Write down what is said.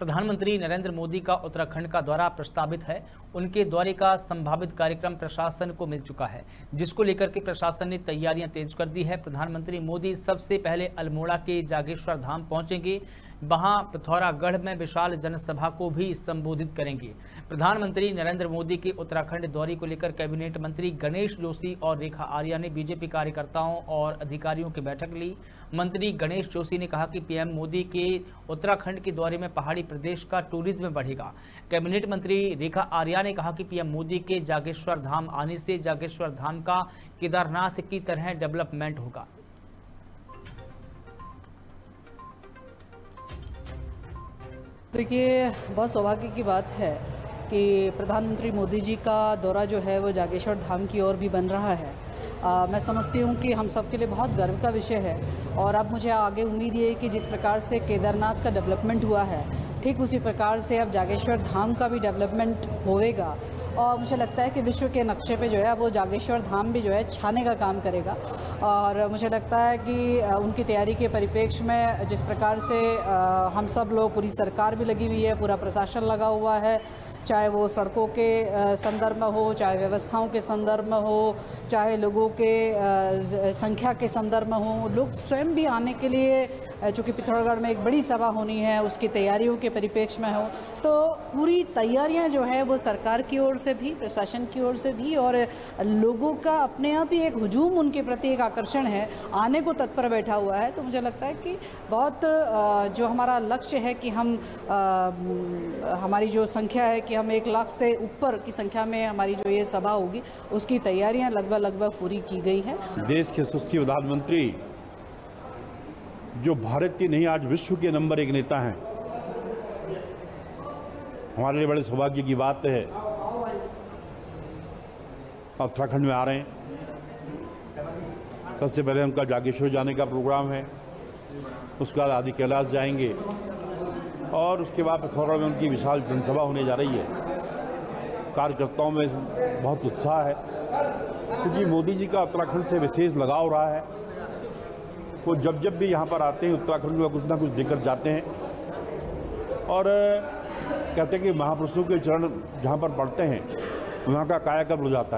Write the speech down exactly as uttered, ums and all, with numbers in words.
प्रधानमंत्री नरेंद्र मोदी का उत्तराखंड का दौरा प्रस्तावित है। उनके दौरे का संभावित कार्यक्रम प्रशासन को मिल चुका है, जिसको लेकर के प्रशासन ने तैयारियां तेज कर दी है। प्रधानमंत्री मोदी सबसे पहले अल्मोड़ा के जागेश्वर धाम पहुंचेंगे। वहां पिथौरागढ़ में विशाल जनसभा को भी संबोधित करेंगे। प्रधानमंत्री नरेंद्र मोदी के उत्तराखंड दौरे को लेकर कैबिनेट मंत्री गणेश जोशी और रेखा आर्या ने बीजेपी कार्यकर्ताओं और अधिकारियों की बैठक ली। मंत्री गणेश जोशी ने कहा कि पीएम मोदी के उत्तराखंड के दौरे में पहाड़ी प्रदेश का टूरिज्म बढ़ेगा। कैबिनेट मंत्री रेखा आर्या ने कहा कि पीएम मोदी के जागेश्वर धाम आने से जागेश्वर धाम का केदारनाथ की तरह डेवलपमेंट होगा। देखिए, बहुत सौभाग्य की बात है कि प्रधानमंत्री मोदी जी का दौरा जो है वो जागेश्वर धाम की ओर भी बन रहा है। आ, मैं समझती हूँ कि हम सब के लिए बहुत गर्व का विषय है और अब मुझे आगे उम्मीद ये है कि जिस प्रकार से केदारनाथ का डेवलपमेंट हुआ है, ठीक उसी प्रकार से अब जागेश्वर धाम का भी डेवलपमेंट होएगा। और मुझे लगता है कि विश्व के नक्शे पे जो है वो जागेश्वर धाम भी जो है छाने का काम करेगा। और मुझे लगता है कि उनकी तैयारी के परिप्रेक्ष्य में जिस प्रकार से हम सब लोग, पूरी सरकार भी लगी हुई है, पूरा प्रशासन लगा हुआ है, चाहे वो सड़कों के संदर्भ में हो, चाहे व्यवस्थाओं के संदर्भ में हो, चाहे लोगों के संख्या के संदर्भ में हो, लोग स्वयं भी आने के लिए, चूँकि पिथौरागढ़ में एक बड़ी सभा होनी है, उसकी तैयारियों के परिप्रेक्ष्य में हो, तो पूरी तैयारियां जो है वो सरकार की ओर से भी, प्रशासन की ओर से भी, और लोगों का अपने आप ही एक हुजूम उनके प्रति एक आकर्षण है, आने को तत्पर बैठा हुआ है। तो मुझे लगता है कि बहुत जो हमारा लक्ष्य है कि हम हमारी जो संख्या है कि हम एक लाख से ऊपर की संख्या में हमारी जो ये सभा होगी, उसकी तैयारियां लगभग लगभग पूरी की गई हैं। देश के यशस्वी प्रधानमंत्री जो भारत के नहीं आज विश्व के नंबर एक नेता हैं, हमारे लिए बड़े सौभाग्य की बात है उत्तराखंड में आ रहे हैं। सबसे पहले उनका जागेश्वर जाने का प्रोग्राम है, उसके बाद आदि कैलाश जाएंगे और उसके बाद पिथौरागढ़ में उनकी विशाल जनसभा होने जा रही है। कार्यकर्ताओं में बहुत उत्साह है क्योंकि मोदी जी का उत्तराखंड से विशेष लगाव रहा है। वो जब जब भी यहाँ पर आते हैं उत्तराखंड में कुछ ना कुछ देकर जाते हैं और कहते हैं कि महापुरुषों के चरण जहाँ पर पड़ते हैं वहाँ का कायाकल्प हो जाता है।